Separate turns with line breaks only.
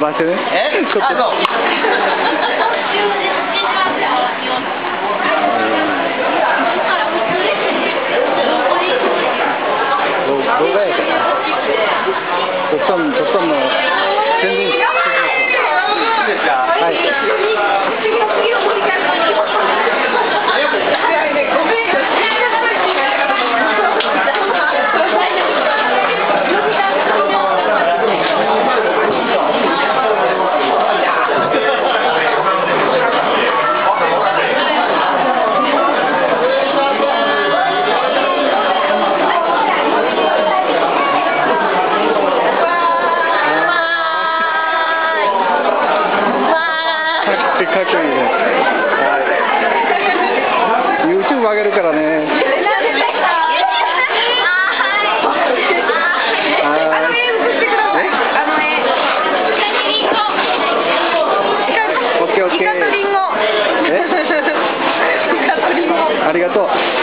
らしてね。ちょっと。動画やから。とっさんの宣伝いいですか。はい。かっこいいね。YouTube 上げるからね。オッケーオッケー。ありがとう。